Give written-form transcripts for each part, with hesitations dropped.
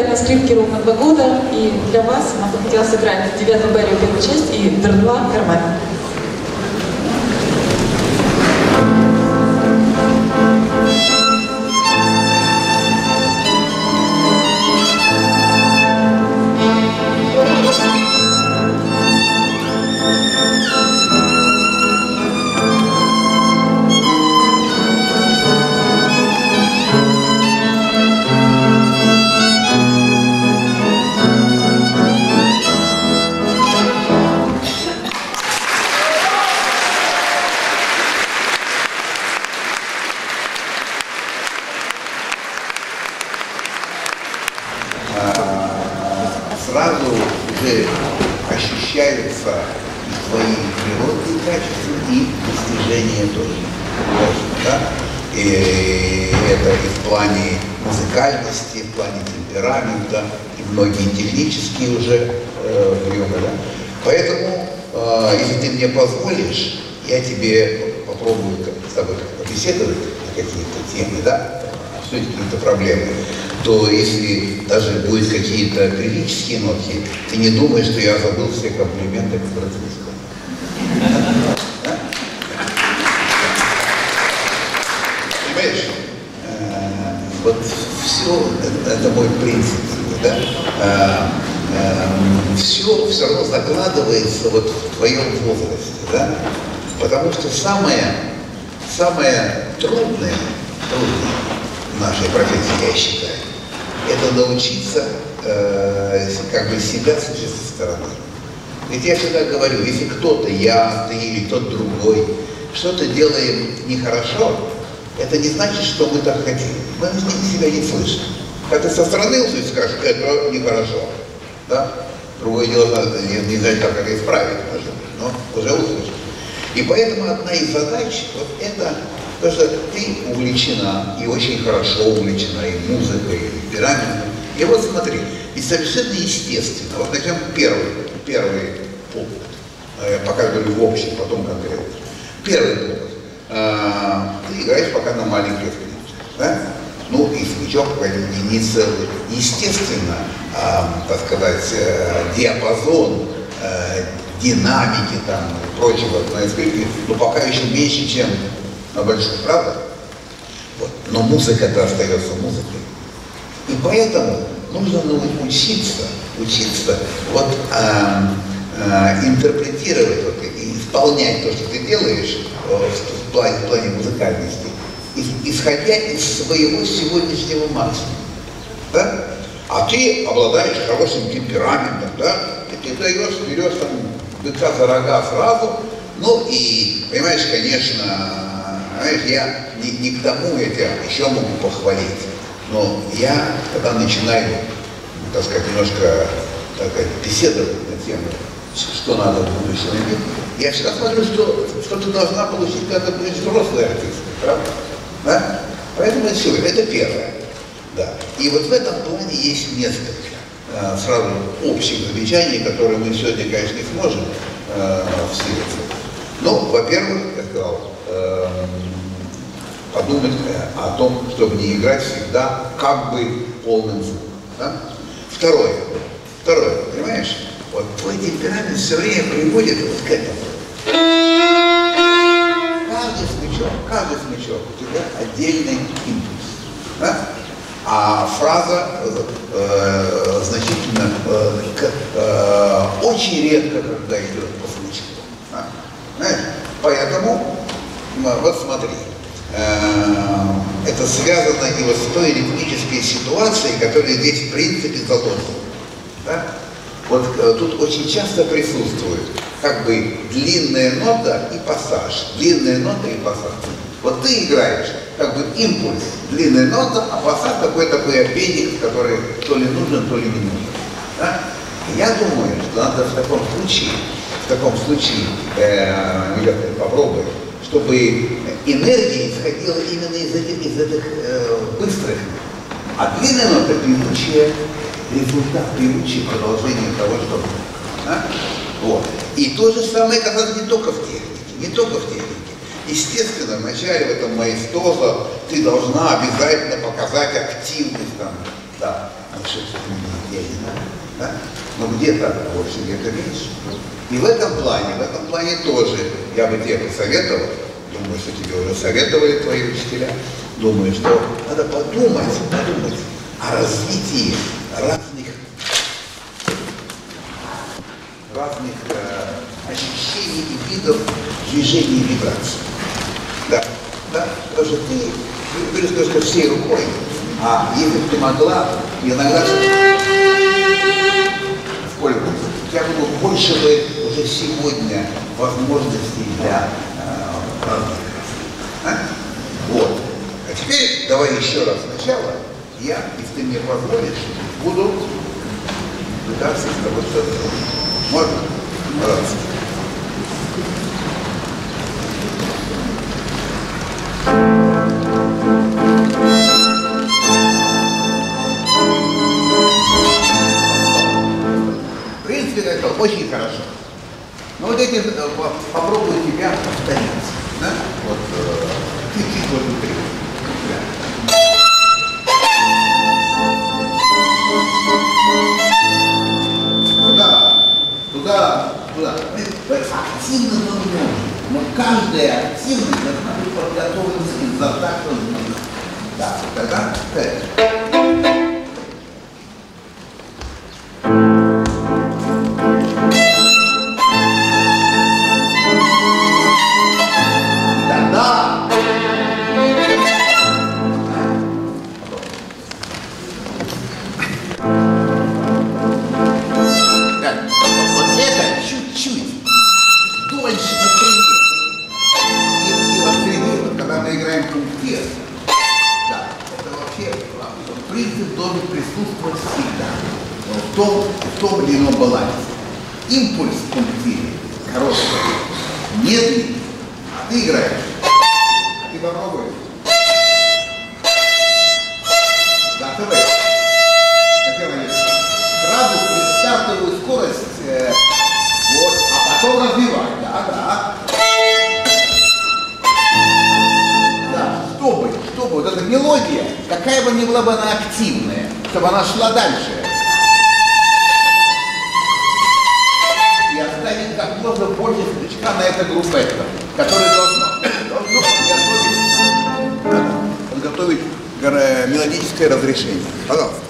на скрипке ровно 2 года, и для вас нам бы хотелось сыграть 9-ю Берию первую часть и Др-2 Кармен. Сразу уже ощущаются и твои природные качества, и достижения тоже. Да? И это и в плане музыкальности, и в плане темперамента, и многие технические уже приемы. Да? Поэтому, если ты мне позволишь, я тебе попробую с тобой побеседовать на какие-то темы, да? Обсудить какие-то проблемы. То если даже будут какие-то критические нотки, ты не думаешь, что я забыл все комплименты, которые ты мне сказал. Понимаешь? Вот все, это мой принцип, да? Все равно закладывается вот в твоем возрасте, да? Потому что самое трудное в нашей профессии, я считаю, это научиться как бы себя слышать со стороны. Ведь я всегда говорю, если кто-то, я, ты или кто-то другой, что-то делаем нехорошо, это не значит, что мы так хотим. Мы себя не слышим. Когда ты со стороны услышишь, скажешь, это нехорошо. Да? Другое дело, не знать, как это исправить, может быть, но уже услышишь. И поэтому одна из задач, вот это, то, что ты увлечена, и очень хорошо увлечена, и музыкой, и пирамидой. И вот смотри, и совершенно естественно, вот начнем первый пункт, я пока говорю в общем, потом конкретно. Первый пункт, ты играешь пока на маленьких скрипках, да? Ну и смычок не целый. Естественно, так сказать, диапазон, динамики там и прочего на скрипке, но пока еще меньше, чем на большой, правда? Вот. Но музыка-то остается музыкой. И поэтому нужно учиться вот, интерпретировать вот, и исполнять то, что ты делаешь в плане музыкальности, исходя из своего сегодняшнего максимума. Да? А ты обладаешь хорошим темпераментом, да? И ты даешь вперед там быка за рога сразу. Ну и, понимаешь, конечно, знаешь, я не к тому я тебя еще могу похвалить. Но я, когда начинаю, так сказать, немножко так сказать, беседовать на тему, что надо в будущем иметь, я всегда смотрю, что ты должна получить, когда ты будешь взрослый артист, правда? Да? Поэтому это все, это первое. Да. И вот в этом плане есть несколько сразу общих замечаний, которые мы сегодня, конечно, не сможем встретиться. Ну, во-первых, я сказал, подумать о том, чтобы не играть всегда как бы полным звуком. Да? Второе, понимаешь, вот твой темперамент все время приводит вот к этому. Каждый смычок у тебя отдельный импульс. Да? А фраза значительно, очень редко, когда идет по смычку. Да? Знаешь? Поэтому, вот смотри, это связано и вот с той ритмической ситуацией, которая здесь в принципе заложена. Да? Вот тут очень часто присутствует как бы длинная нота и пассаж, длинная нота и пассаж. Вот ты играешь как бы импульс, длинная нота, а пассаж такой аппендикс, который то ли нужен, то ли не нужен. Да? Я думаю, что надо в таком случае, попробуй, чтобы энергия исходила именно из этих быстрых. А длинная нота певучая результат, певучее продолжение того, что было. Да? Вот. И то же самое касается не только в технике. Естественно, вначале в этом маэстозо ты должна обязательно показать активность там, да, что я не знаю, да? Но где-то больше, где-то меньше. И в этом плане тоже я бы тебе посоветовал, думаю, что тебе уже советовали твои учителя, думаю, что надо подумать о развитии разных ощущений и видов движения и вибраций. Да, потому что ты говоришь всей рукой, а если бы ты могла, иногда сколько, у тебя было больше бы уже сегодня возможностей для разных. Вот. А теперь давай еще раз сначала, я, если ты мне позволишь, буду пытаться с тобой что-то делать. Можно? Пожалуйста. В принципе, это очень хорошо. Но вот эти попробую тебя повторить. Да? Вот чуть-чуть вот внутри. Туда. Активно мы можем, но каждая активность должна быть подготовлена из-за такта. Да, тогда. В том или ином балансе. Импульс в пунктире короткий, медленный, а ты играешь. Ты попробуй. Да, ты сразу при стартовую скорость, вот, а потом развивай. Да. Да, чтобы вот эта мелодия, какая бы ни была бы она активная, чтобы она шла дальше. Оставить как можно больше смычка на это группетто, которое должно подготовить мелодическое разрешение. Пожалуйста.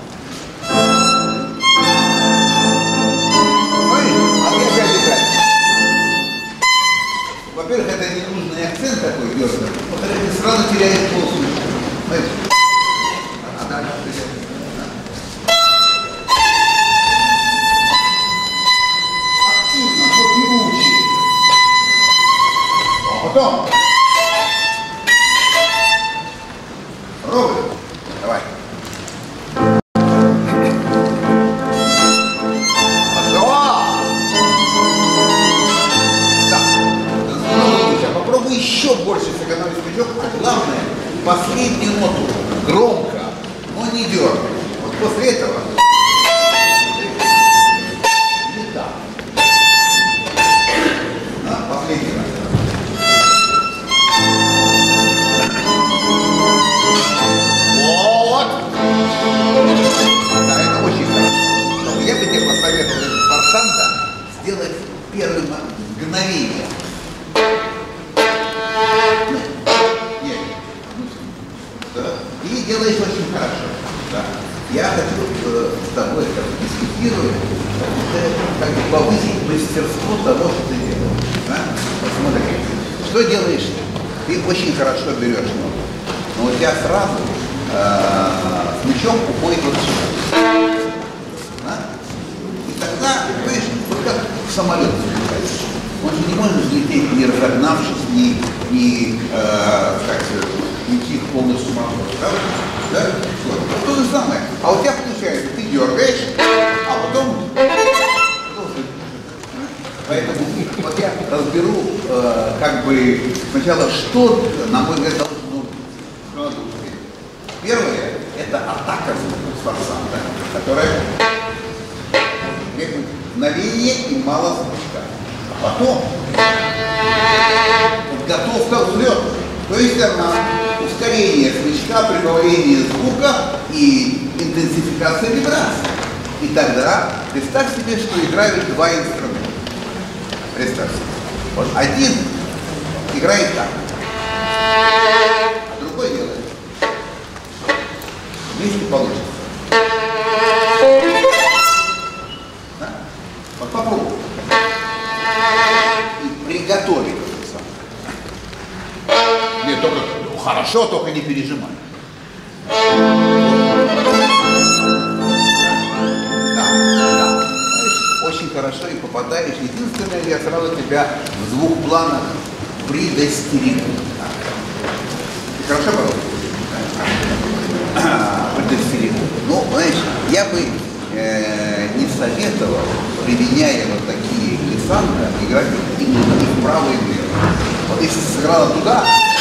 Во-первых, это ненужный акцент такой дерзкий. Во-вторых, ты сразу теряешь полсмысла. Потом. Пробуй. Давай. Да. Попробуй еще больше сэкономить смычок, а главное, последнюю ноту громко, но не дергай. Вот после этого. Не так. Последний раз. Вот. Да, это очень хорошо. Но я бы тебе посоветовал из форсанта сделать первое мгновение. И делаешь очень хорошо. Да. Я хочу с тобой дискутировать, как бы повысить мастерство того, что ты делаешь. Да? Посмотри, что делаешь ты? Ты очень хорошо берешь ногу, но у тебя сразу смычок уходит вот сюда. Да? И тогда, понимаешь, вот как в самолет запускаешь. Он же не может взлететь, не разогнавшись, не полностью махнуть. Да? Вот. То же самое. А у тебя получается, ты дергаешь, а потом... Поэтому вот я разберу, как бы, сначала, что, на мой взгляд, должно быть. Первое – это атака с форсанта, которая требует мгновения и мало смычка. А потом подготовка взлета. То есть она ускорение смычка, прибавление звука и интенсификация вибрации. И тогда представь себе, что играют два инструмента. Представь себе. Вот один играет так, а другой делает. Вместе получится. Да? Вот попробуй. И приготовить это самое. Нет, только хорошо, только не пережимай. Да. Очень хорошо и попадаешь. Единственное, я сразу тебя в двух планах предостерегу. Ты хорошо поработал? Предостерегу. Ну, знаешь, я бы не советовал, применяя вот такие глиссанда, играть именно и вправо, и влево. Вот если ты сыграла туда,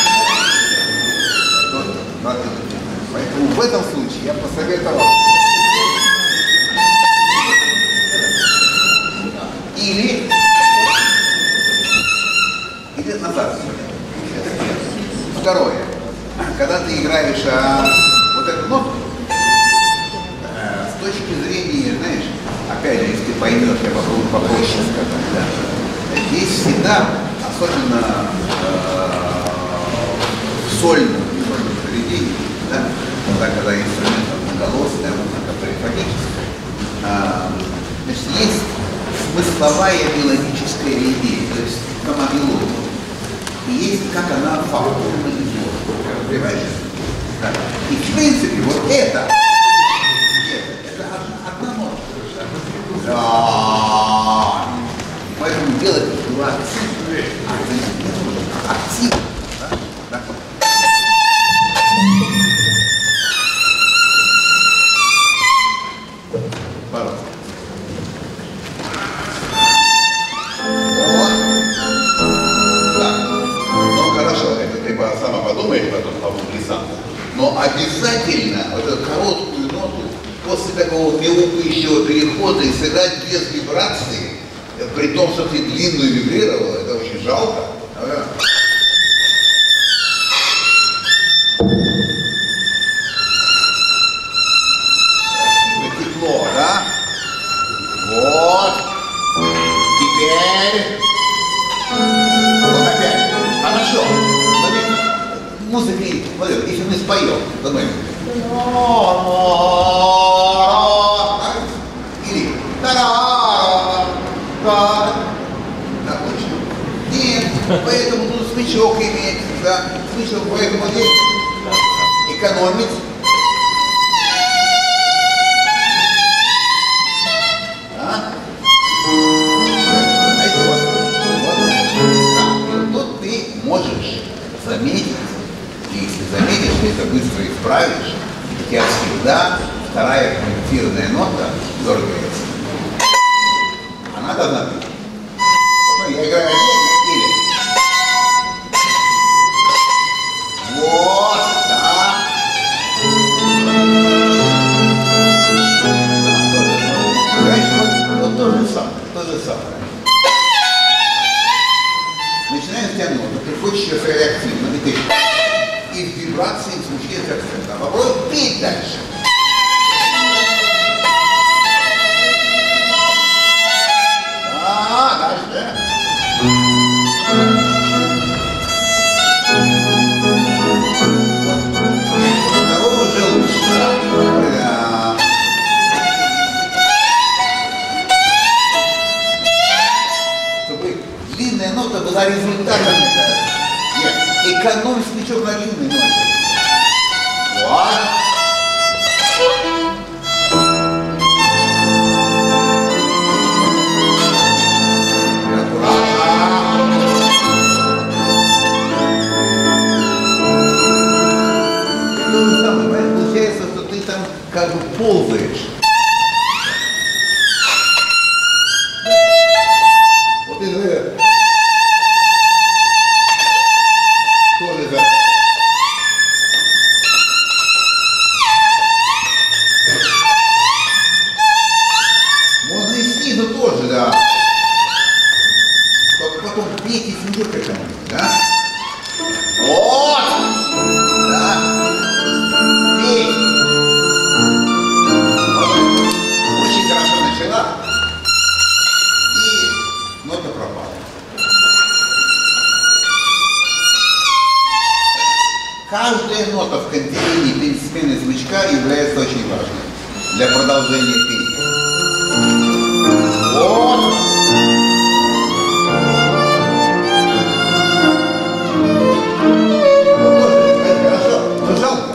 то надо. Поэтому в этом случае я посоветовал или назад. Это первое. Второе. Когда ты играешь вот эту ноту, с точки зрения, знаешь, опять же, если ты поймешь, я попробую попроще сказать, да, здесь всегда, особенно в сольном заведении, да, когда инструмент многоголосный, полифонический, значит, есть смысловая мелодическая идея, то есть сама мелодия. И есть, как она фактурно изложена. Понимаешь? Да. И в принципе, вот это одна нота. Да. Поэтому делать было активно. Да? Пожалуйста. Сама подумаешь потом по глиссанду, но обязательно вот эту короткую ноту после такого мяукающего перехода и сыграть без вибрации, при том, что ты длинную вибрировала, это очень жалко. Красиво, тепло, да? Вот. Теперь. Вот опять. Хорошо. Музыка, если мы споем, то мы или нет, поэтому тут смычок иметь, да, смычок, поэтому здесь экономить. Да? Вот тут ты можешь заметить. Если заметишь, ты это быстро исправишь, у тебя всегда вторая конъюнктирная нота дергается. Она должна быть. Ну, я играю отдельно или. Вот, да. Знаешь, вот то же самое. Начинаем с тебя нота, ты хочешь ее сыграть активно, и ты и в вибрации звучит акцент. А попробуй петь дальше. Дальше. Второго уже лучше. Да. Чтобы длинная нота была результатом. Нет, экономь смычок на длинной ноте. Вот. То же самое, получается, что ты там как бы ползаешь. Вот и это. Тоже да. Можно и снизу тоже, да. Только потом пейте смычок какой-нибудь, да? Вот! Да. Пей. каждая нота в контиnuе перед сменой смычка является очень важной для продолжения пения. Вот. Хорошо, но жалко.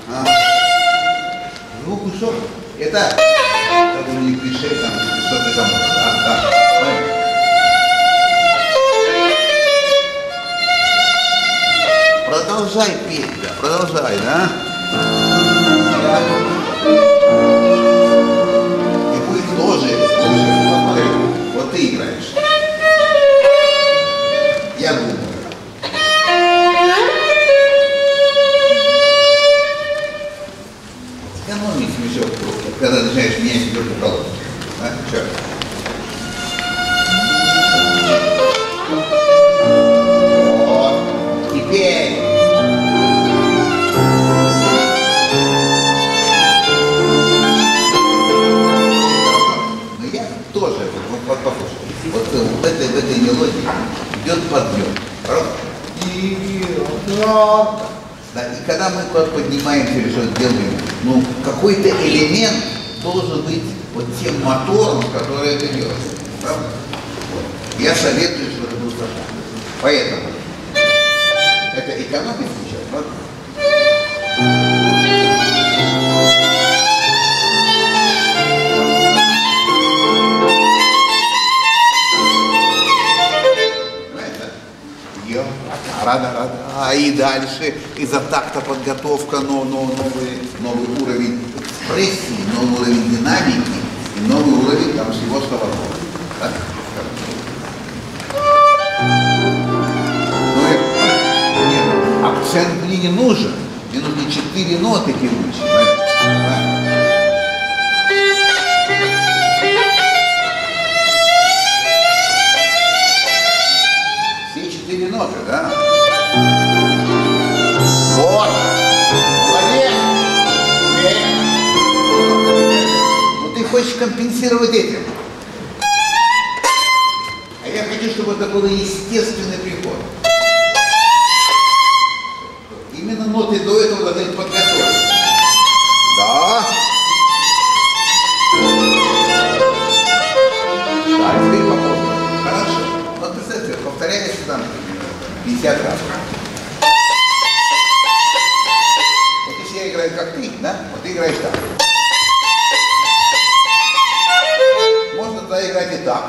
Звук ушел. Это не клише, там что-то там. Продолжай петь, да, продолжай, да? И будет тоже, смотри, вот ты играешь. Я думаю. Экономить смешок просто, когда начинаешь менять четвертую колонку. Да? Что? Вот. Теперь. Тоже, вот послушай, вот в этой мелодии идет подъем. Да, и когда мы поднимаемся или что-то делаем, ну, какой-то элемент должен быть вот тем мотором, который это делает. Правда? Вот. Я советую, чтобы это был стакан. Поэтому это экономит сейчас, правда? И дальше из-за такта подготовка, новый уровень экспрессии, новый уровень динамики и новый уровень там всего остального. Так? Нет, акцент мне не нужен. Мне нужны 4 ноты тянуть. Все 4 ноты, да? Вот! Молодец! Но ты хочешь компенсировать этим. А я хочу, чтобы это был естественный приход. Именно ноты до этого должны быть подготовлены. Да. Да, теперь попробуем. Хорошо. Вот представьте, повторяется там 50 раз. Я играю как ты, да? Вот ты играешь так. Можно тогда играть и так.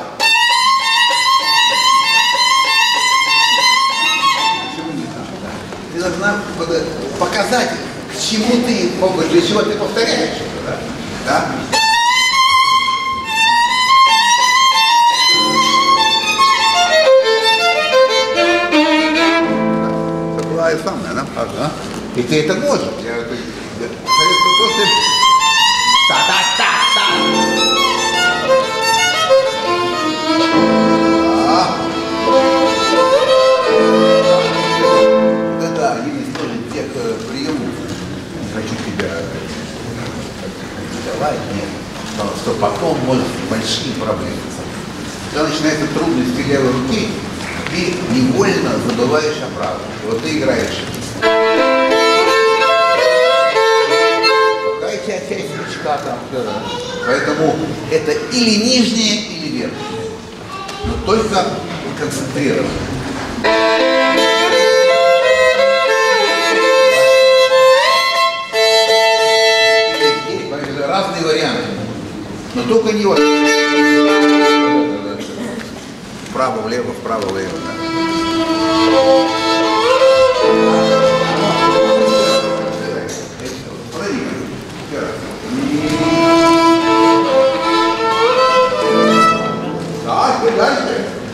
Почему не так? Да? Ты должна показать, к чему ты, для чего ты повторяешь это, да? Да? Такое самое, да? Ага. И ты это можешь. Я советую просто... Та-та-та-та! Это один из тоже тех приемов. Не хочу тебя давать, нет. Что потом может большие проблемы. Когда начинается трудности левой руки, ты невольно забываешь о правом. Вот ты играешь. Часть смычка там, да. Поэтому это или нижнее, или верхнее. Но только концентрированно. Есть разные варианты. Но только не вот. Вправо-влево, вправо-влево. Да. Да, теперь дальше.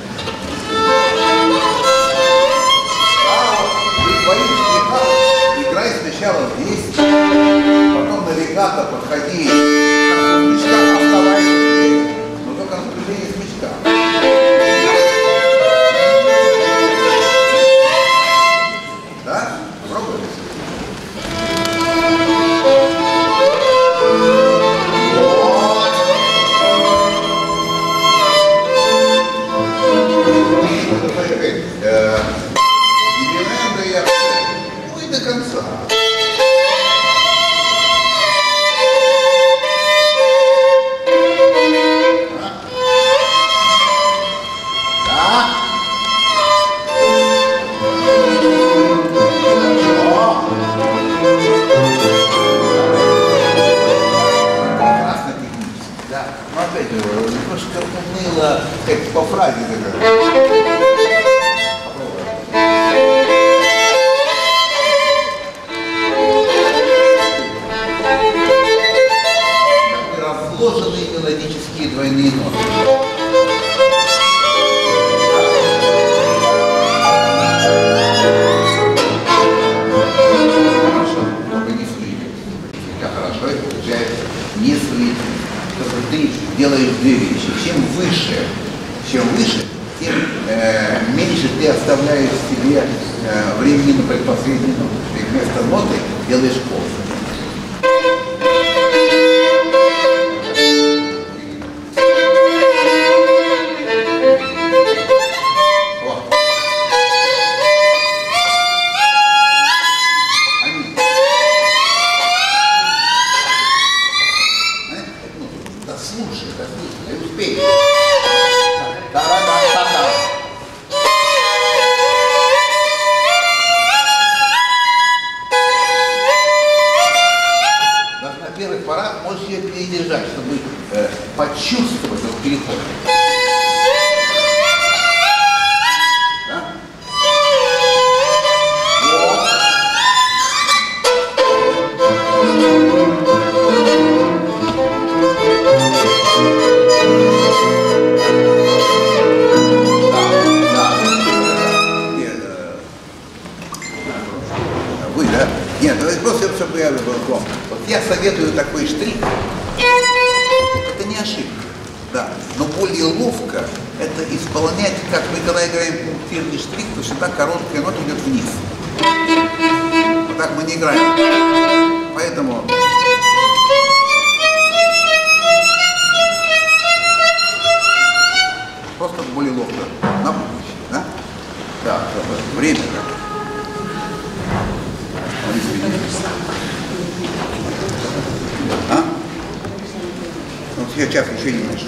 Играй сначала здесь, потом на легато подходи, как смычка, оставайся здесь, но только на напряжение смычка. Да? Попробуй. До конца. представляешь себе временно предпоследнюю ноту. И вместо ноты делаешь пол. Чтобы почувствовать этот переход. Да? Вот. Вы, да? Нет, просто чтобы я был вам. Вот я советую такой штрих. Это не ошибка, да. Но более ловко это исполнять, как мы когда играем пунктирный штрих, то всегда короткая нота идет вниз. Вот так мы не играем. Поэтому просто более ловко. На будущее, да? Да, время. А? Вот сейчас еще немножко.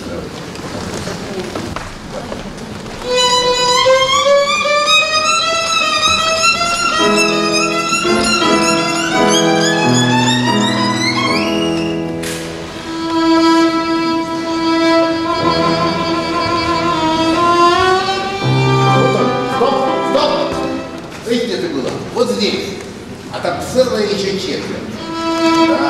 Стоп! Видите, это было? Вот здесь. А там целая еще четверть. Да.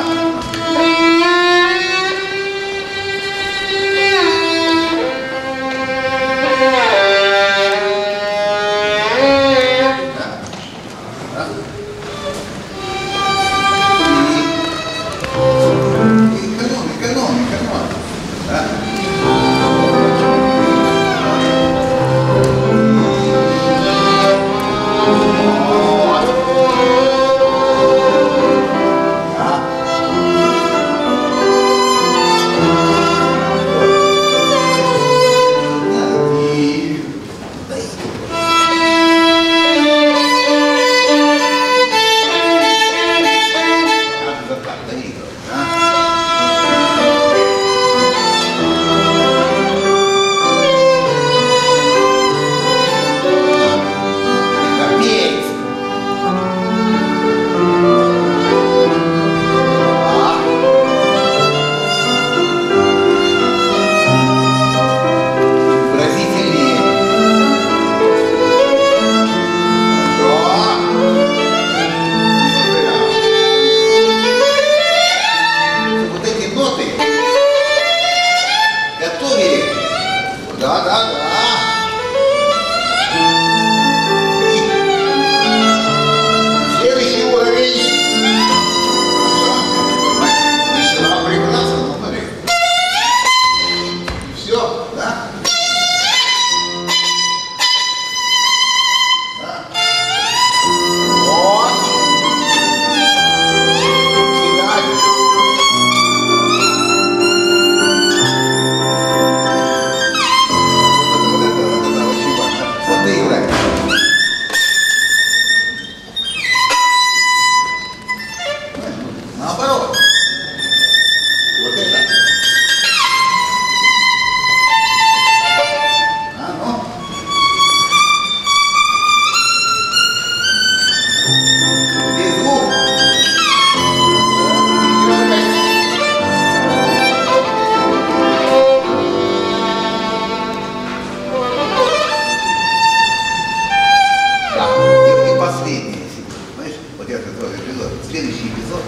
Следующий эпизод,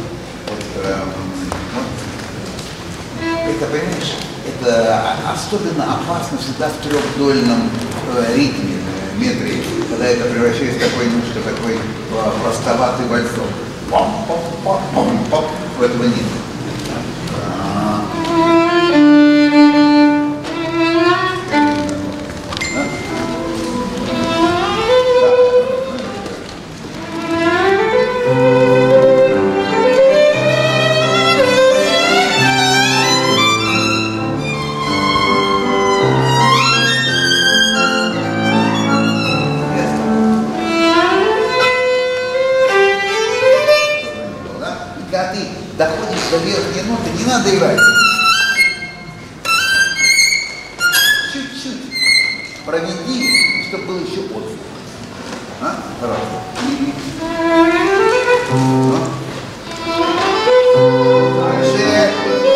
это, понимаешь, это особенно опасно всегда в трехдольном ритме, метре, когда это превращается в такой, ну что, такой простоватый вальсок. Пом-пом-пом-пом-пом. Этого нет. надо играть. Чуть-чуть проведи, чтобы был еще отзвук. А? Пожалуйста. Дальше.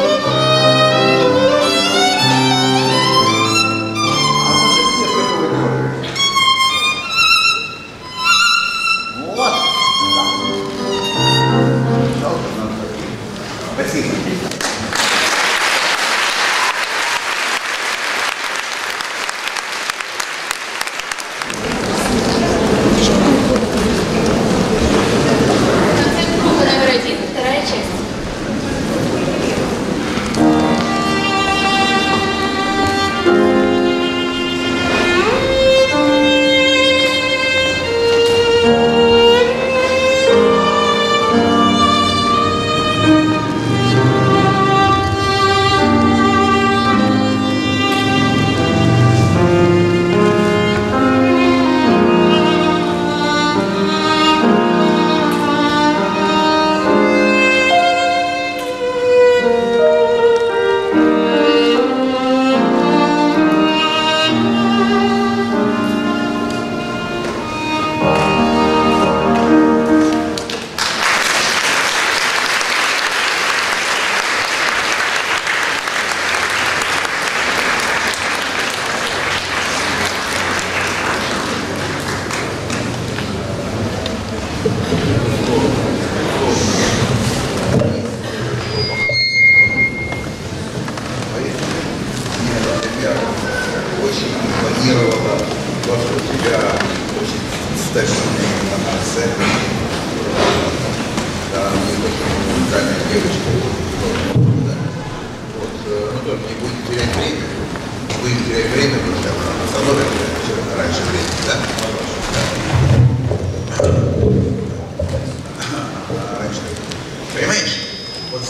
Вот. Спасибо. Концерт группы номер 1, вторая часть. Очень импонировало то, что у тебя очень стабильная интонация. Да, уникальная девочка. Да. Вот, ну только не будем терять время. Будем терять время, потому что она остановит раньше времени, да? Раньше. Понимаешь? Вот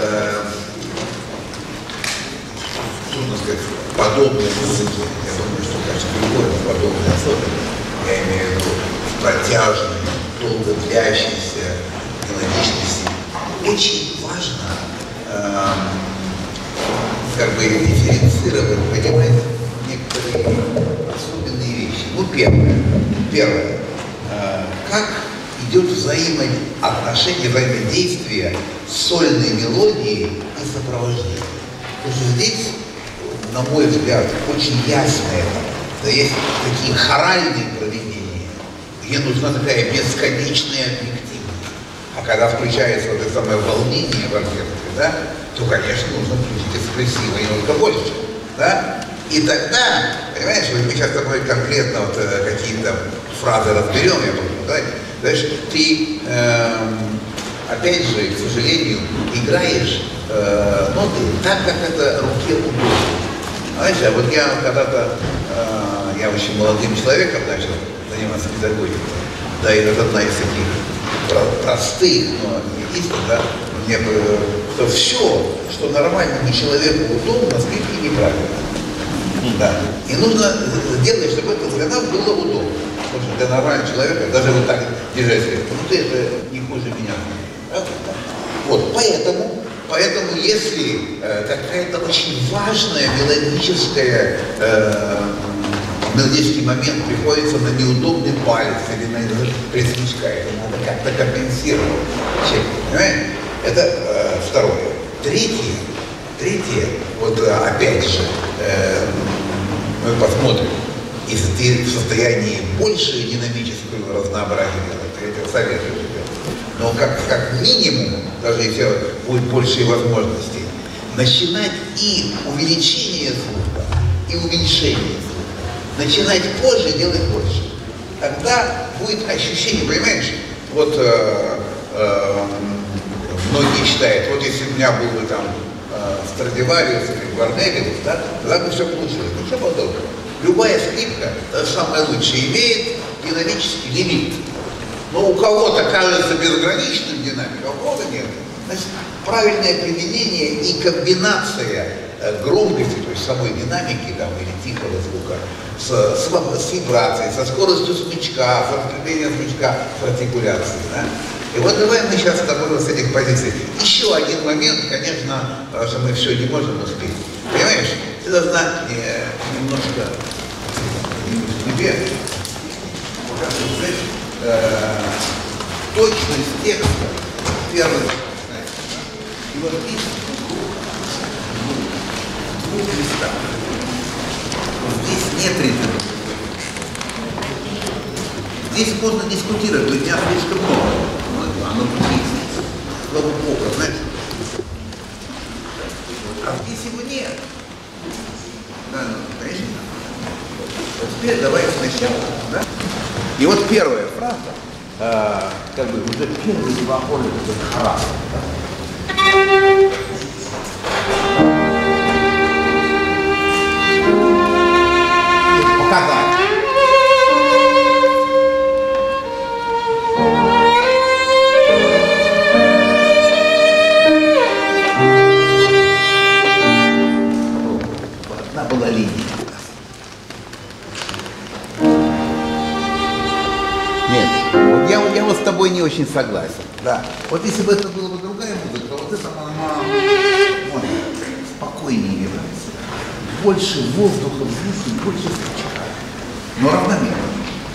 трудно сказать, подобные музыки, я думаю, что, конечно, любой подобный особенно, я имею в виду протяжной, долго длящейся мелодичности, очень важно как бы дифференцировать, понимаете, некоторые особенные вещи. Ну, первое, как идет взаимоотношение, взаимодействие сольной мелодии и сопровождения. Потому что здесь, на мой взгляд, очень ясно это. Да есть такие хоральные проведения, где нужна такая бесконечная объективность. А когда включается вот это самое волнение в оркестре, да, то, конечно, нужно включить экспрессивно и немного больше. Да? И тогда, понимаешь, мы сейчас с тобой конкретно вот, какие-то фразы разберем, я думаю, да? Знаешь, ты, опять же, к сожалению, играешь ноты так, как это руке удобно. Знаешь, а вот я когда-то, я очень молодым человеком начал заниматься педагогикой, да, и это одна из таких простых, но истин, да, мне что все, что нормальному человеку удобно, на скрипке неправильно. Да. И нужно сделать, чтобы это для нас было удобно. Потому что для нормального человека, даже вот так держать скрипку, ну ты это не хуже меня. Да? Вот, поэтому если какая-то очень важная мелодический момент приходится на неудобный палец или на предсмычка, это надо как-то компенсировать. Понимаете? Это второе. Третье, вот опять же, мы посмотрим, если ты в состоянии большее динамическое разнообразие делать, я тебе советую делать. Но как минимум, даже если будет большие возможности, начинать и увеличение звука, и уменьшение звука. Начинать позже, делать больше. Тогда будет ощущение, понимаешь, вот многие считают, вот если у меня был бы там Страдивариус или Корнелиус, да, тогда бы все получилось. Ну что подобное. Любая скрипка, даже самая лучшая, имеет динамический лимит. Но у кого-то кажется безграничным динамикой, а у кого-то нет. Значит, правильное применение и комбинация громкости, то есть самой динамики там, или тихого звука, с вибрацией, со скоростью смычка, с распределением смычка, с артикуляцией. Да? И вот давай мы сейчас с тобой вот с этих позиций. Еще один момент, конечно, потому что мы все не можем успеть. Понимаешь, ты должна немножко тебе точность текста первый. И вот здесь в двух местах. Здесь нет ритма. Здесь можно дискутировать, но дня слишком много. Оно есть. Слово Бога, знаешь. А здесь его нет. Да, конечно. Вот теперь давай сначала, да? И вот первая фраза, как бы уже первые два аккорда, это характер. Показать. Одна была линия. Нет, вот я вот с тобой не очень согласен. Да. Вот если бы это была бы другая музыка, то вот это она спокойнее вибрация. Больше воздуха в звуке, больше скачка. Но равномерно.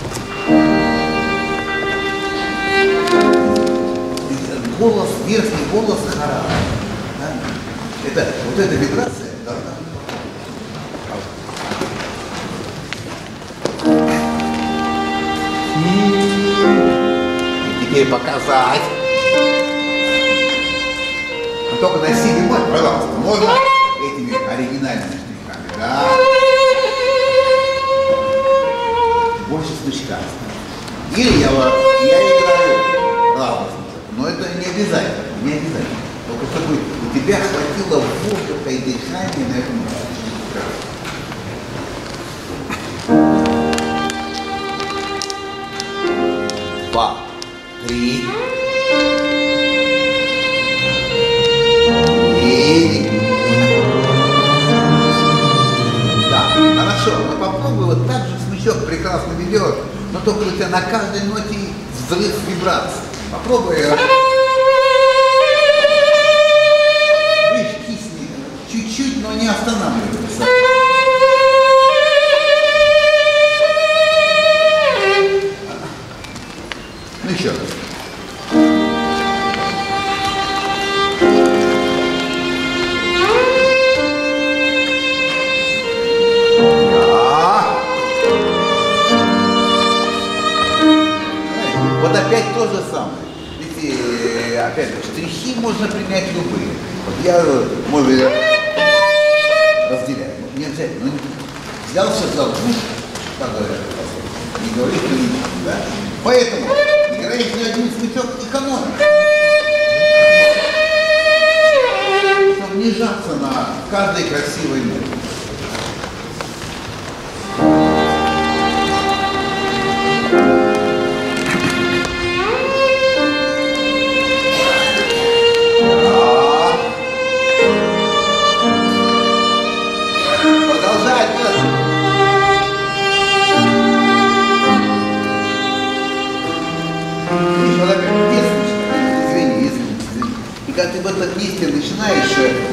Голос, верхний голос хора. Да? Это, вот эта вибрация должна быть. И теперь показать. Но только на си бемоль, пожалуйста, можно этими оригинальными штрихами. Да. Больше смычка. Или я играю равно, но это не обязательно, не обязательно. Только чтобы у тебя хватило воздуха и дыхания на этом Два, три. Да, хорошо, но попробуй вот так же смычок прекрасно ведет, но только у тебя на каждой ноте взрыв вибраций. Попробуй. Видишь, кисни чуть-чуть, но не останавливайся. Ну еще раз. Вот опять то же самое. Ведь, опять же, штрихи можно принять любые. Вот я, может быть, разделяю. Не обязательно. Ну, взялся за звук, как говорят, не говорит, что не надо, да? Поэтому играешь на один смычок экономишь. Чтобы не жаться на каждой красивой ноте. Когда ты в этом месте начинаешь,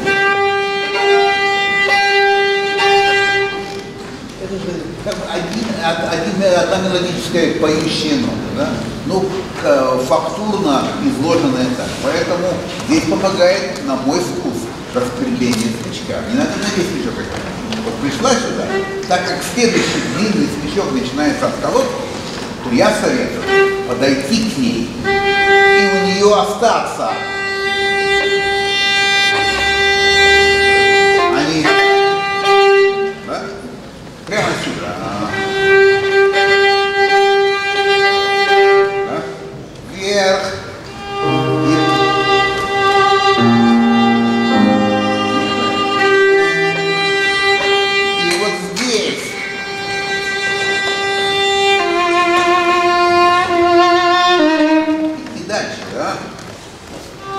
это же как одна мелодическая поющая нота, да? Ну, фактурно изложенная так. Поэтому здесь помогает, на мой вкус, распределение смычка. Не надо на весь смычок. Вот пришла сюда, так как следующий длинный смычок начинается от колодки, то я советую подойти к ней и у нее остаться. Да? Прямо сюда. Да? Вверх. И вот здесь. И дальше, да?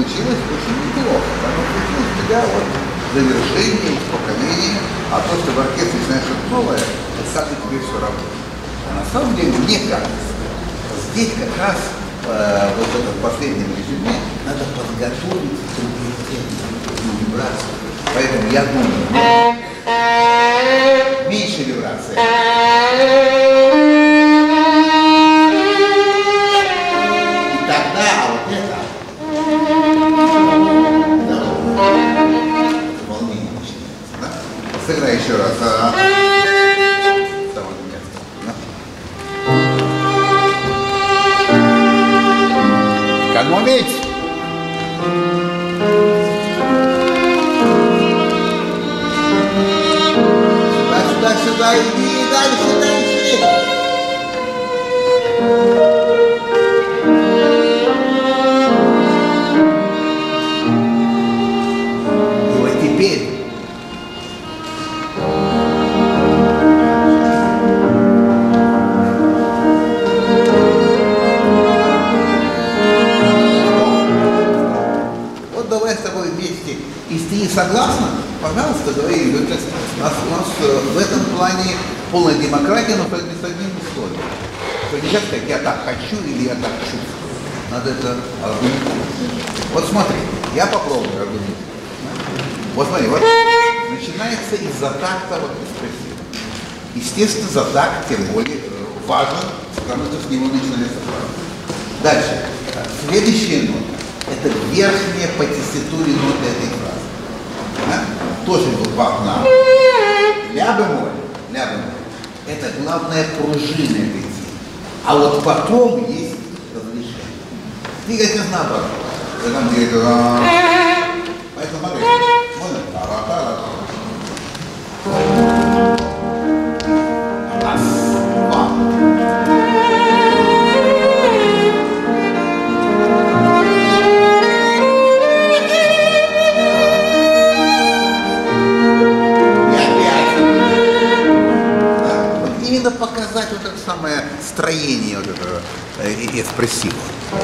получилось очень неплохо. Оно получилось у тебя вот завершение, успокоение, а то, что в оркестре начинаешь что-то новое, это как бы тебе все равно. А на самом деле, мне кажется, здесь как раз вот в этом последнем резюме надо подготовить другие вибрации. Поэтому я думаю, меньше вибрации. И тогда вот это волнение начинается. Да? Сыграй еще раз. Экономить! Сюда, иди, дальше. И вот теперь вот давай с тобой вместе. Если ты не согласна, пожалуйста, говори. У нас в этом плане полная демократия, но только с одним условием. Что нельзя сказать, я так хочу или я так чувствую. Надо это аргументировать. Вот смотри, я попробую аргументировать. Вот смотри, вот начинается из-за такта вот экспрессивно. Естественно, за такт тем более важен, потому что с него начинается фраза. Дальше. Следующая нота. Это верхняя по тесситуре ноты этой фразы. Да? Тоже вот важна. Ля бемоль. Это главная пружина этой темы. А вот потом есть разрешение. Двигайся наоборот. Поэтому смотри. Раз, два. Именно показать вот это самое строение вот этого экспрессива.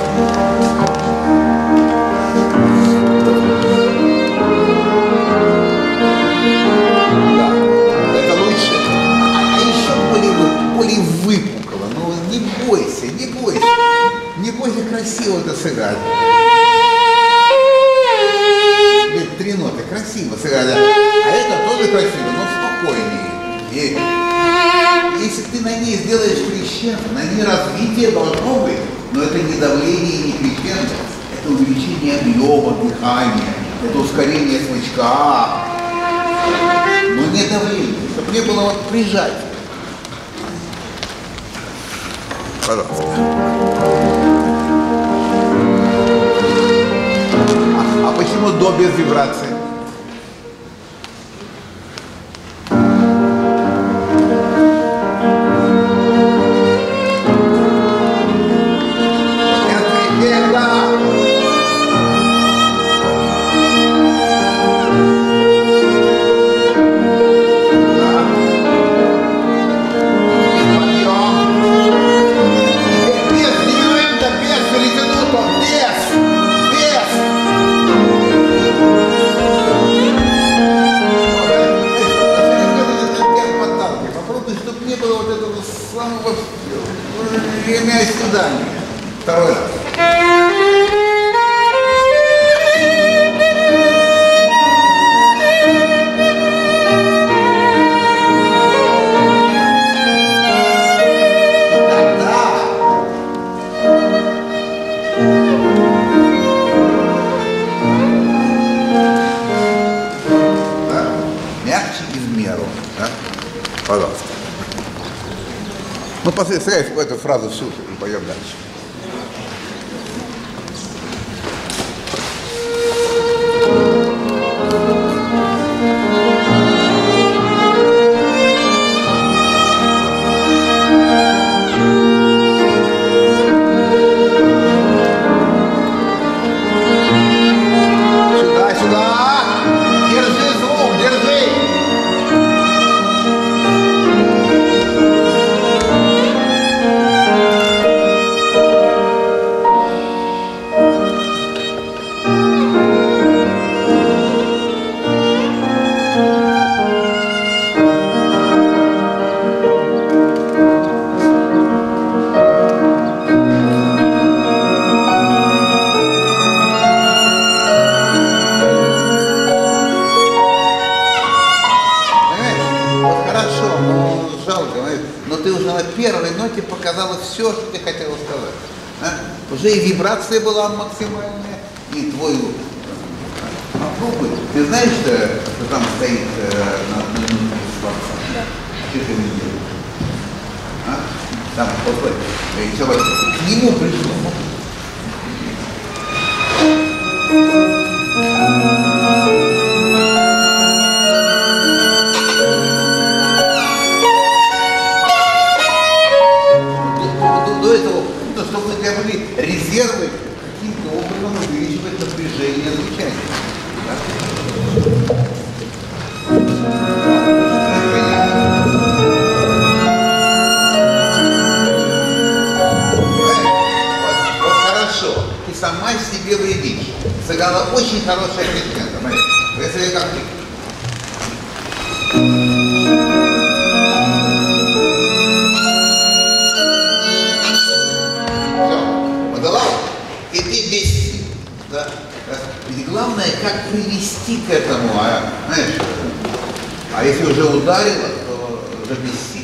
Да, это лучше. А еще более выпукло. Ну не бойся. Не бойся красиво это сыграть. Ведь 3 ноты красиво сыграть. А это тоже красиво, но спокойнее. И если ты на ней сделаешь крещендо, на ней развитие должно быть, но это не давление и не крещендо, это увеличение объема дыхания, это ускорение смычка, но не давление, чтобы не было вот прижать. Пожалуйста. А почему до без вибрации? Время свидания. Второй раз. Мягче и в меру. Да? Пожалуйста. Ну, посмотрите, эту фразу всю и пойдем дальше. Сюда! Держи звук, держи! сказала все, что ты хотела сказать. Да? Уже и вибрация была максимальная, и твой... Попробуй. Ты знаешь, что там стоит на Скворцах? Да. Что ты не делаешь? А? Там, посмотри. И все, к нему пришло. До этого, чтобы у тебя были резервы, каким-то образом увеличивать напряжение звучания. Вот хорошо, ты сама себе вредишь. Сыграла очень хорошая песня. Если как ты. И ты без сил. Да? Ведь главное, как привести к этому, знаешь, а если уже ударило, то уже без сил.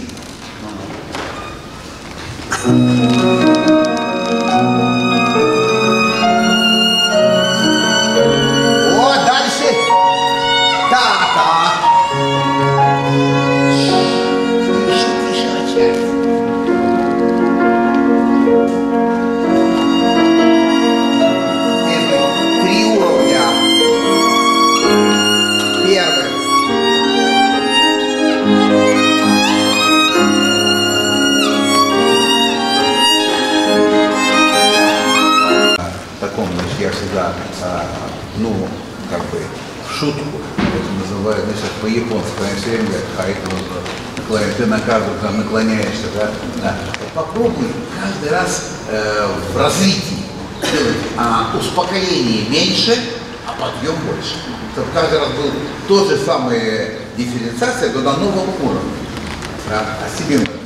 О, дальше. Та-та. Еще тише начать. Я всегда, ну, как бы, в шутку, это называют, значит, по-японски, они все время говорят, хайто, ты на каждую там наклоняешься, да? Попробуй каждый раз в развитии делать успокоение меньше, а подъем больше. Чтобы каждый раз был тот же самая дифференциация, но на новом уровне. Да? О себе можно.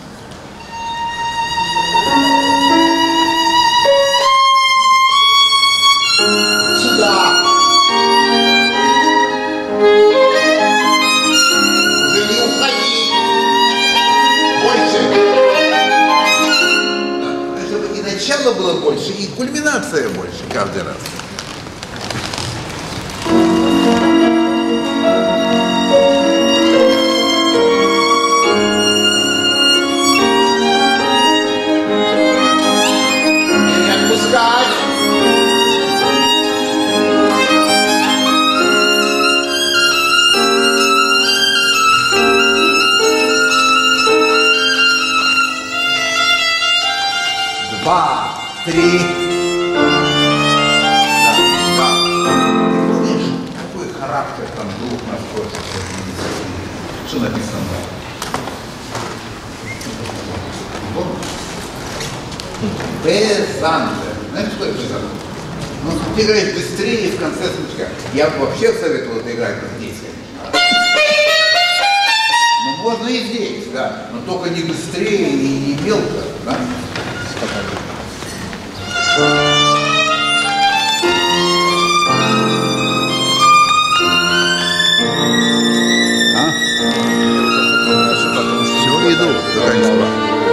Начало было больше и кульминация больше каждый раз. Не отпускать. Два, три. Да. Ты помнишь, какой характер там двух насколько? Что написано? Пезанте. Знаешь, что это пезанте? Ну, ты играешь быстрее в конце смычка. Я бы вообще советовал играть здесь. Ну, можно и здесь, да. Но только не быстрее и не мелко, да? Все иду до конца.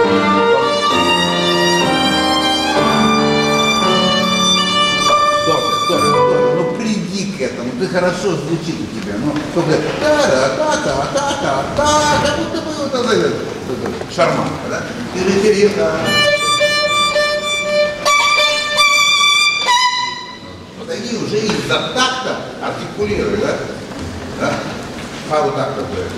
Тоже. Ну приди к этому, ты хорошо звучит у тебя. Ну, только та-та-та-та-та-та, как будто бы вот это шарманка, да? Вот они уже из-за такта артикулируют, да? Да? Пару тактов дают.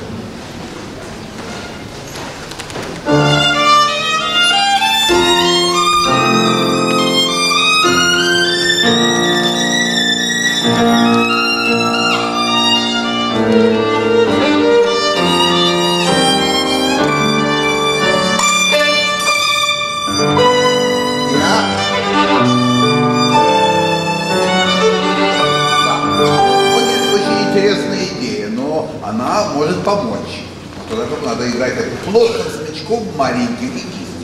Интересная идея, но она может помочь. Тогда только надо играть плоским смычком маленьким и кистью.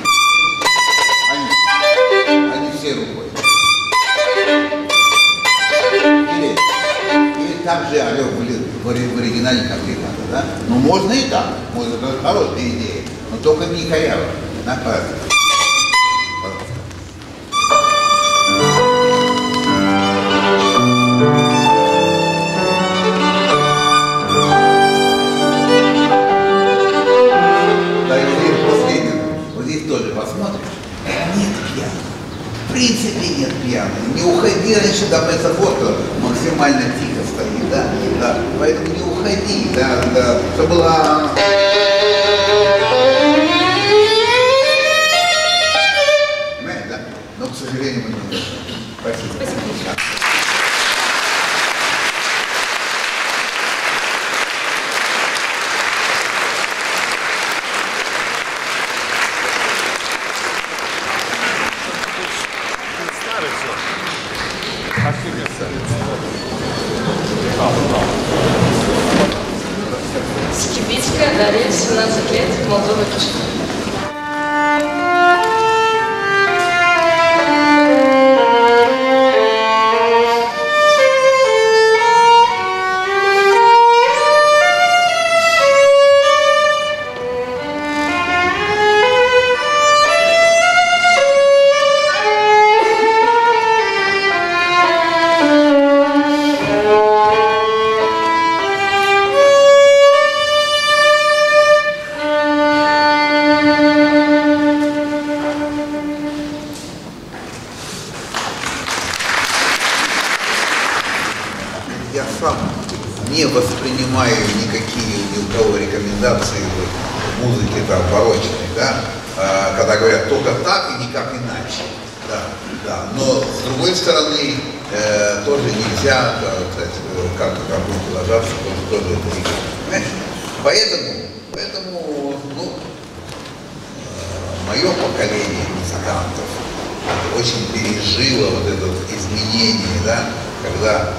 Они все рукой. Или так же, в оригинале как и надо, да? Но можно и так. Может, это хорошая идея, но только не коряво. На пар. Да, и вот здесь последний, вот здесь тоже посмотришь. Нет пьяных. В принципе нет пьяных. Не уходи раньше до метафорта, максимально тихо стоит, да, да. Поэтому не уходи, да, да. Это была... Понимаете, да? Но, к сожалению, мы не можем. Спасибо. Спасибо. Скибицкая Дарья, 17 лет, Молдова, Кишинев. Я сам не воспринимаю никакие ни у кого рекомендации в музыке там барочной, да, когда говорят только так и никак иначе, да, да. Но с другой стороны тоже нельзя, как будет ложаться, тоже это не понимаешь? Поэтому, ну, мое поколение музыкантов очень пережило вот это вот изменение, да, когда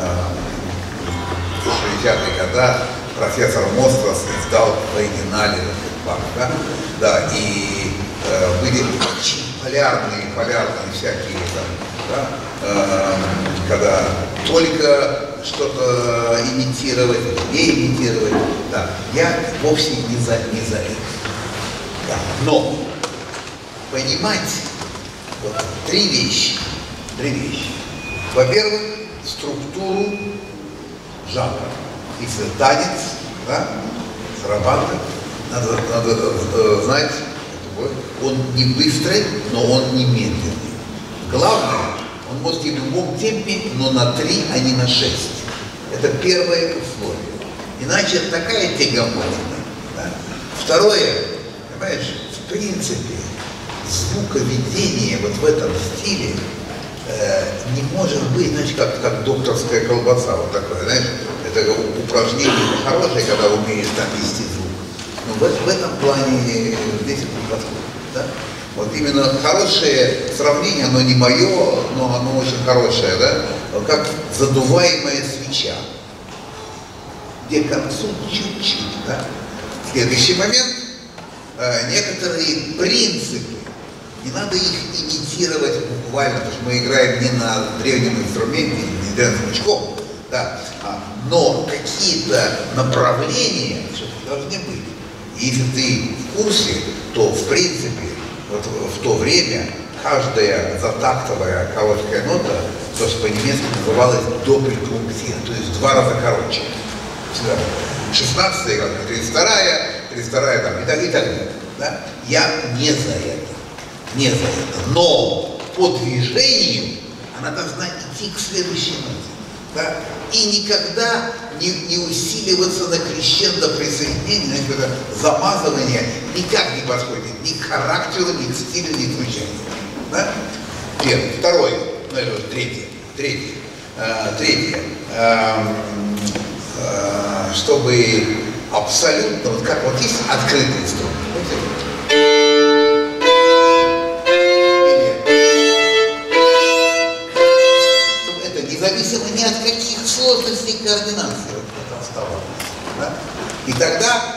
в 60-е годы профессор Мострос издал в оригинале этот банк, да, да, и были очень полярные всякие там, да, когда только что-то имитировать, не имитировать, да, я вовсе не за это, да, но понимать вот три вещи. Во-первых, структуру жанра. Если танец, да, срабатывает, надо знать, он не быстрый, но он не медленный. Главное, он может и в любом темпе, но на 3, а не на 6. Это первое условие. Иначе это такая тягомотина. Да? Второе, понимаешь, в принципе, звуковедение вот в этом стиле не может быть, значит, как докторская колбаса, вот такое, знаешь, это упражнение хорошее, когда умеешь там вести звук. Но в этом плане здесь это не подходит, да? Вот именно хорошее сравнение, оно не мое, но оно очень хорошее, да? Как задуваемая свеча, где к концу чуть-чуть, да? Следующий момент, некоторые принципы, не надо их имитировать буквально, потому что мы играем не на древнем инструменте, не древним смычком, да, но какие-то направления все-таки должны быть. И если ты в курсе, то в принципе вот в то время каждая затактовая короткая нота, то, что по-немецки называлось доппелькунктир, то есть в 2 раза короче. 16-я, 32-я там, и так далее. Да? Я не за это. Не за это. Но по движению она должна идти к следующей ноте. Да? И никогда не усиливаться на крещендо присоединение, значит, это замазывание никак не подходит ни к характеру, ни к стилю, ни к звучанию. Да? Первое. Второе. Ну это уже третье. Чтобы абсолютно, вот как вот есть открытый инструмент. Независимо ни от каких сложностей координации вот это оставалось. Да? И тогда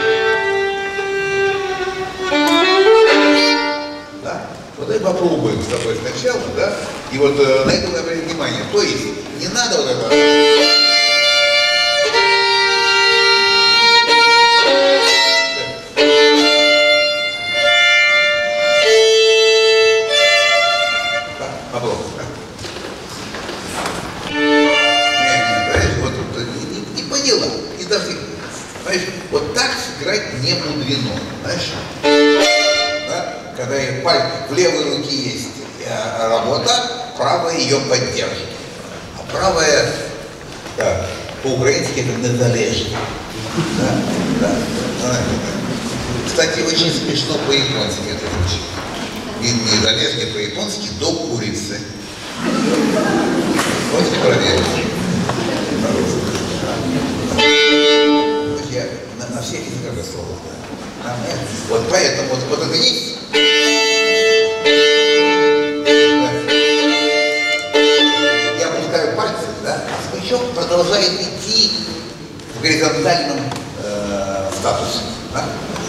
да? Вот и попробуем. не надо вот этого. Вот так сыграть не мудрено, знаешь? Да? Когда в левой руке есть работа, правая ее поддержит. А правая, да, по-украински это незалежно. Да? Да. Кстати, очень смешно по-японски это звучит. И незалежно по-японски до курицы. Можете проверить? Я на всех языках слово знаю. Вот поэтому вот это есть. Я опускаю пальцы, да, а смычок продолжает идти в горизонтальном статусе. Да?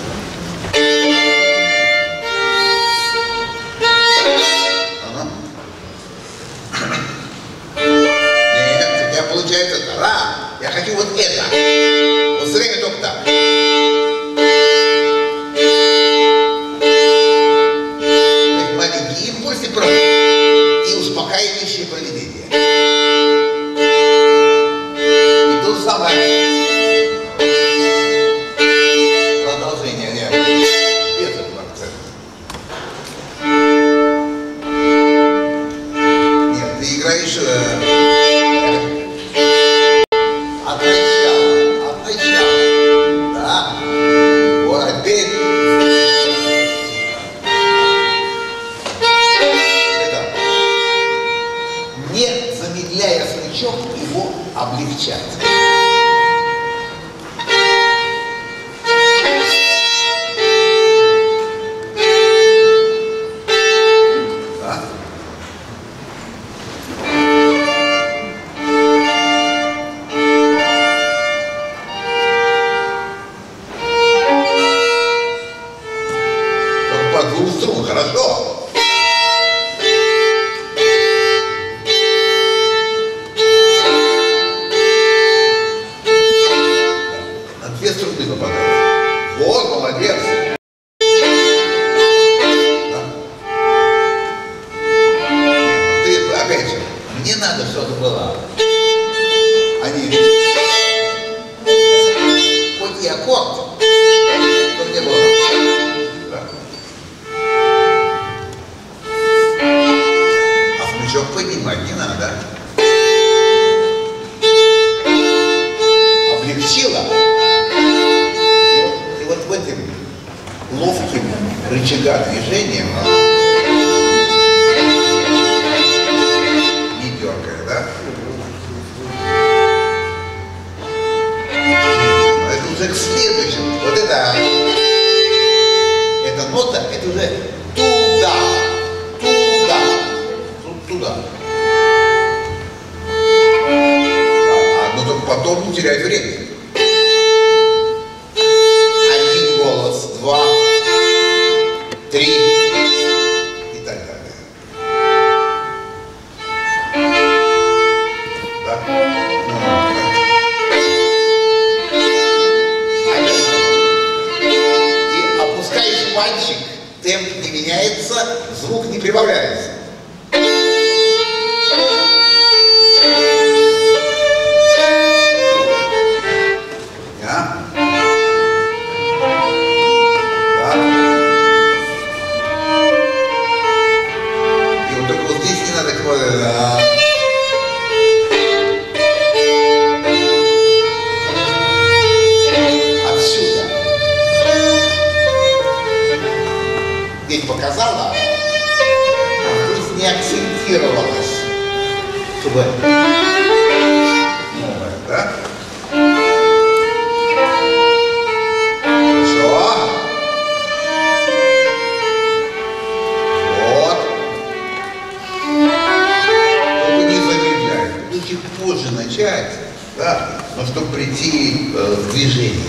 Нет, у меня получается ра. Я хочу вот это. Вот все время только так. Маленькие импульсы и успокаивающее проведение. И то же самое продолжение, нет, без этого акцента. Нет, ты играешь от начала. Да. Вот опять. Это. Не замедляя смычок, его облегчать. Да. По двум струн, хорошо. На две струны попадает. Вот, молодец. Да. Нет, ты, опять же, мне надо, чтобы было. Они хоть и аккорд, но не было. Да. А смычок поднимать не надо. Облегчила. И вот в этим ловким рычага движением не дергая, да? Но это уже к следующему. Вот это нота, это уже туда. Туда. Но только потом не терять время. Один голос, два, три и так далее. Да? И опускаешь пальчик, темп не меняется, звук не прибавляется. Показала, а здесь не акцентировалась, чтобы новое, да? Хорошо. Вот. Только не замедляй. Лучше позже начать, да? Но чтобы прийти в движение.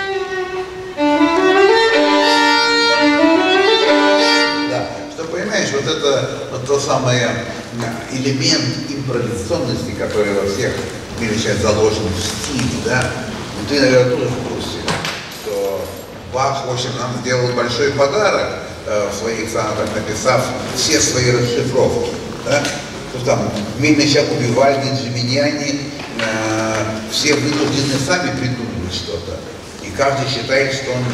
Понимаешь, вот это вот то самое элемент импровизационности, который во всех мире сейчас заложен в стиле, да? Ну, ты, наверное, тоже в курсе, что Бах, в общем, нам сделал большой подарок в своих сонатах, написав все свои расшифровки, да? Что там Мельничук, Вивальди, Джиминьяни, все вынуждены сами придумывать что-то. И каждый считает, что он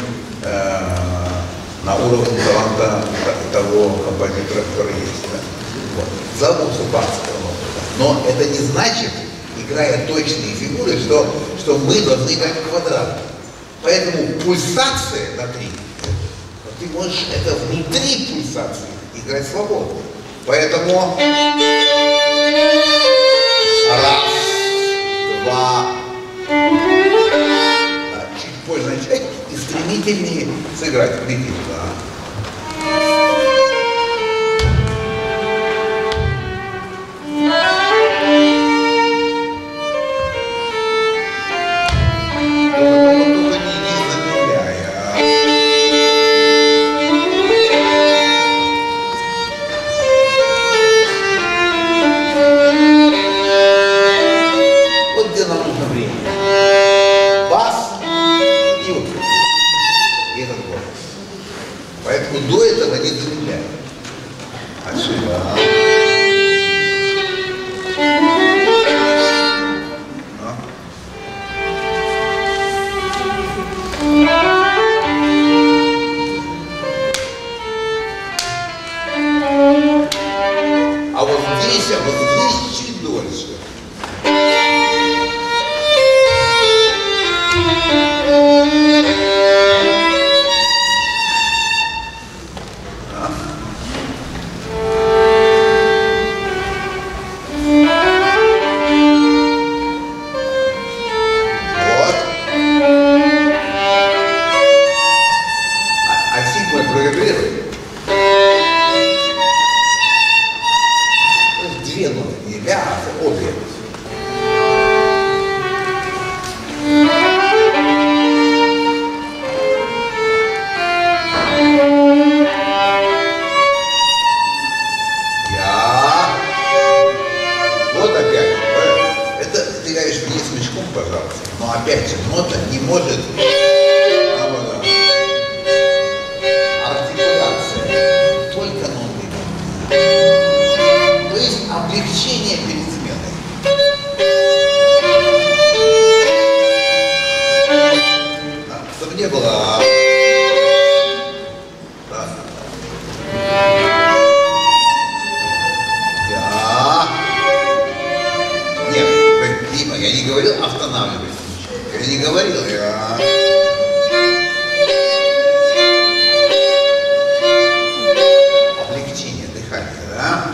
на уровне таланта того композитора, который есть. Да? Вот. Зовутся Бахского. Но это не значит, играя точные фигуры, что мы должны играть в квадрат. Поэтому пульсация на три, ты можешь это внутри пульсации играть свободно. Поэтому раз, два, чуть позже начать и стремительнее сыграть. Видите, да. До этого не замедляем. Отсюда. А вот здесь чуть дольше. Но опять же, нота не может артикуляция, только ноты. То есть облегчение перед сменой. Да, чтобы не было. Да. Нет, Дима, я не говорил останавливайся. Я не говорил, я... Облегчение дыхания, да?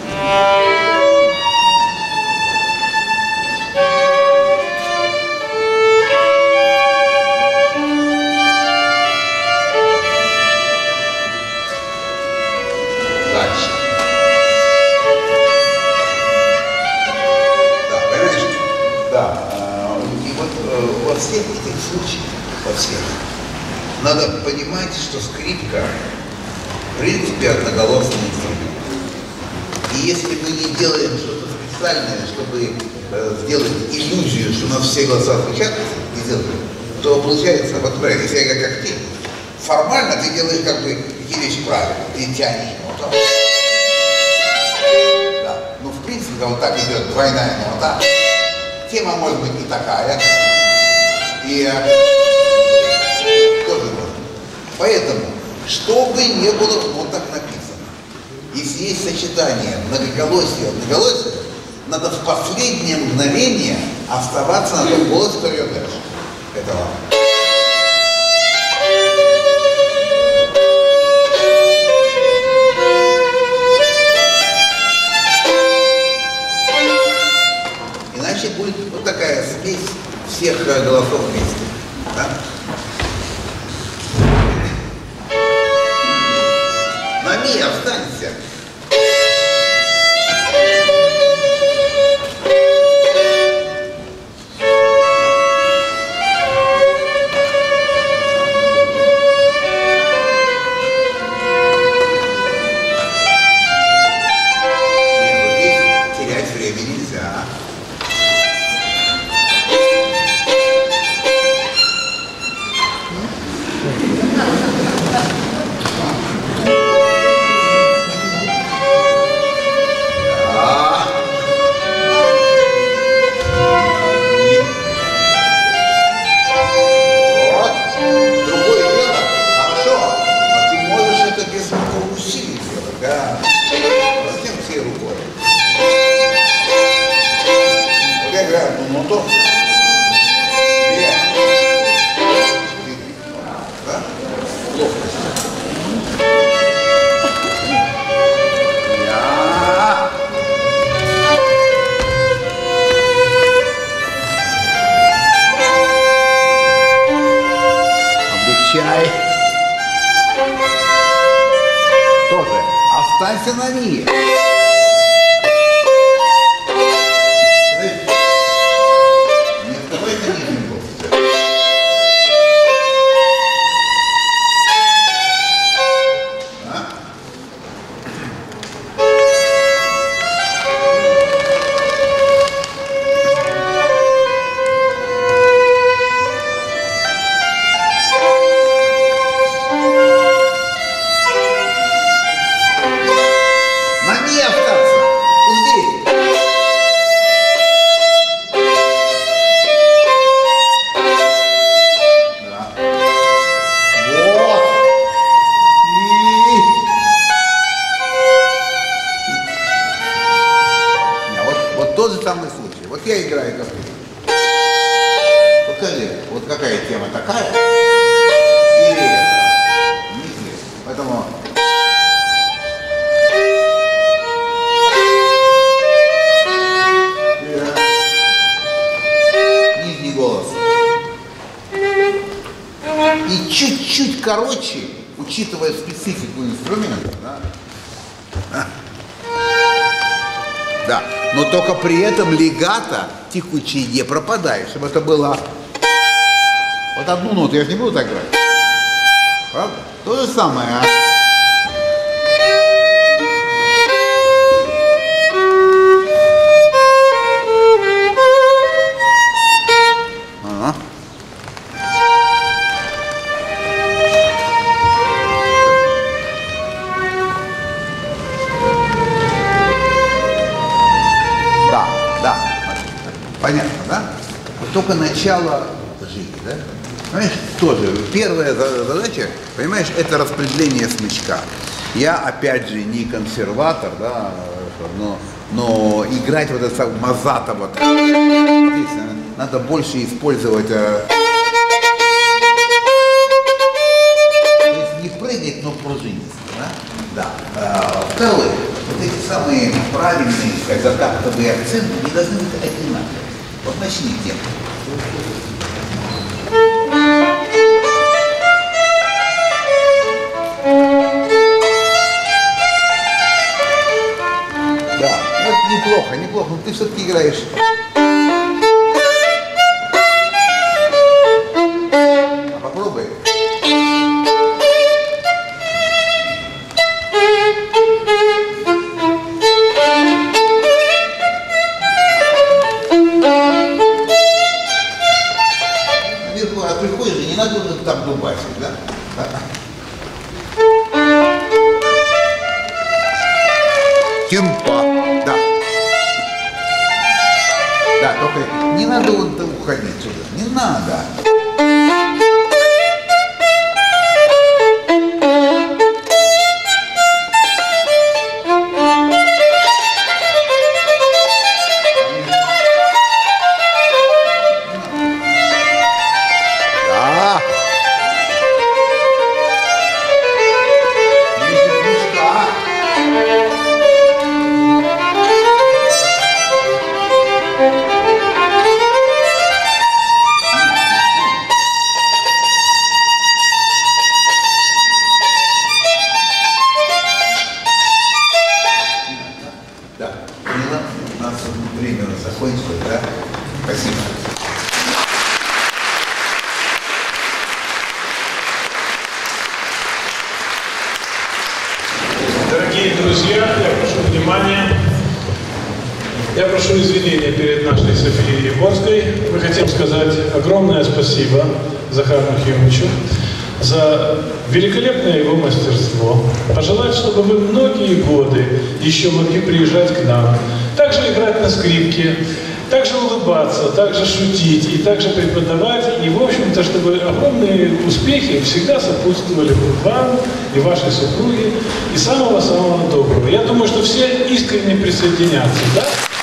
Дальше. Да, понимаешь? Да. И вот во всех этих случаях, надо понимать, что скрипка в принципе одноголосный инструмент. И если мы не делаем что-то специальное, чтобы сделать иллюзию, что у нас все голоса звучат, то получается, вот например, если я как ты, формально ты делаешь как бы какие вещи правильно, ты тянешь ноту. Да. Ну, в принципе, вот так идет двойная нота. Тема может быть и такая, и тоже можно. Поэтому, чтобы не было в нотах написано, если есть сочетание многоголосия, надо в последнее мгновение оставаться на том голосе, который идет дальше. Это вам. Иначе будет вот такая смесь всех голосов вместе. Да? На ми останься. минуту. 2, 4, да? Ловкость. Облегчай. Тоже. Останься на ней. Не оставайся нижним локтем. Тот же самый случай. Вот я играю капризу. Покажи, вот какая тема такая или это. Поэтому нижний голос. И чуть-чуть короче, учитывая специфику инструмента, да? Да, но только при этом легато текучий не пропадает, чтобы это было вот одну ноту, я же не буду так играть. Правда? То же самое, а? Ага. Да, понятно, да? Вот только начало жизни, да? Понимаешь, тоже первая задача, понимаешь, это распределение смычка. Я, опять же, не консерватор, да, но играть вот это мазато вот. Здесь надо больше использовать, то есть не прыгать, но пружинисто, да? Да. Второе. Вот эти самые правильные, тактовые акценты не должны быть одинаковые. Вот начни тему. Да, вот неплохо, но ты все-таки играешь. А попробуй. Приходишь, и не надо там дубасить, да? Тимпа, да. Да, только не надо вот уходить сюда, не надо. Да, у нас время закончилось, да? Спасибо. Дорогие друзья, я прошу внимания. Я прошу извинения перед нашей Софией Егорской. Мы хотим сказать огромное спасибо Захару Нахимовичу за великолепное его мастерство. Пожелать, чтобы вы многие годы еще могли приезжать к нам, также играть на скрипке, также улыбаться, также шутить и также преподавать. И, в общем-то, чтобы огромные успехи всегда сопутствовали вам и вашей супруге. И самого-самого доброго. Я думаю, что все искренне присоединятся, да?